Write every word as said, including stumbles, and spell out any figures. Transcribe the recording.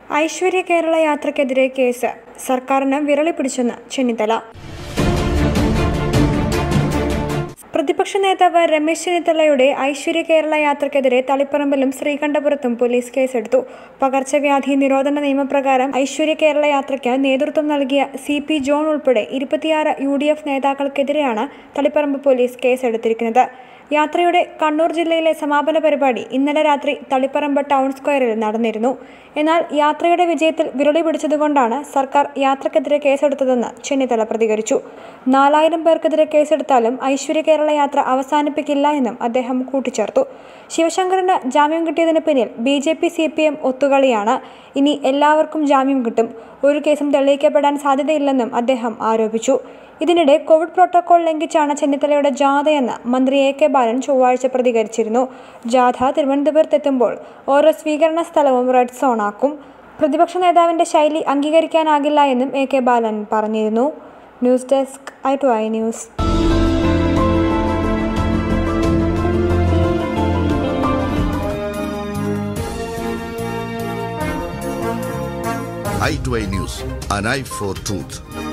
Aishwarya Kerala യാത്രക്കെതിരെ case സർക്കാരിന് വിരളി പിടിച്ചെന്ന് ചെന്നിത്തല. പ്രതിപക്ഷ നേതാവ് രമേശ് ചെന്നിത്തലയുടെ ഐശ്വര്യ കേരള യാത്രക്കെതിരെ തളിപ്പറമ്പിലും ശ്രീകണ്ഠപുരത്തും പോലീസ് കേസെടുത്തു. പകർച്ചവ്യാധി നിരോധന നിയമപ്രകാരം ഐശ്വര്യ കേരള യാത്രയ്ക്ക് നേതൃത്വം നൽകിയ സി പി ജോൺ ഉൾപ്പെടെ ഇരുപത്തിയാറ് യു ഡി എഫ് നേതാക്കൾക്കെതിരെയാണ് തളിപ്പറമ്പ് പോലീസ് കേസെടുത്തിരിക്കുന്നത്. യാത്രയുടെ കണ്ണൂർ ജില്ലയിലെ സമാപന പരിപാടി ഇന്നലെ രാത്രി തളിപ്പറമ്പ് ടൗൺ സ്ക്വയറിൽ നടന്നിരുന്നു. എന്നാൽ യാത്രയുടെ വിജയത്തിൽ വിരളി പിടിച്ചതുകൊണ്ടാണ് സർക്കാർ യാത്രക്കെതിരെ കേസെടുത്തതെന്ന് ചെന്നിത്തല പ്രതികരിച്ചു. നാലായിരം പേർക്കെതിരെ കേസെടുത്താലും ഐശ്വര്യ കേരള യാത്ര അവസാനിപ്പിക്കില്ല എന്നും അദ്ദേഹം കൂട്ടിച്ചേർത്തു. ശിവശങ്കറിന് ജാമ്യം കിട്ടിയതിന് പിന്നിൽ B J P C P M ഒത്തുകളിയാണ്. ഇനി എല്ലാവർക്കും ജാമ്യം കിട്ടും. ഒരു കേസും തെളിയിക്കപ്പെടാൻ സാധ്യതയില്ലെന്നും അദ്ദേഹം ആരോപിച്ചു. ഇതിനിടെ കോവിഡ് പ്രോട്ടോകോൾ ലംഘിച്ചാണ് ചെന്നിത്തലയുടെ ജാഥയെന്ന് മന്ത്രി എ കെ ബാലൻ ചൊവ്വാഴ്ച പ്രതികരിച്ചിരുന്നു. ജാഥ തിരുവനന്തപുരത്തെത്തുമ്പോൾ ഓരോ സ്വീകരണ സ്ഥലവും റെഡ് സോൺ ആക്കും. പ്രതിപക്ഷ നേതാവിന്റെ ശൈലി അംഗീകരിക്കാനാകില്ല എന്നും എ കെ ബാലൻ പറഞ്ഞിരുന്നു. News desk I two I news. i two i news, an eye for truth.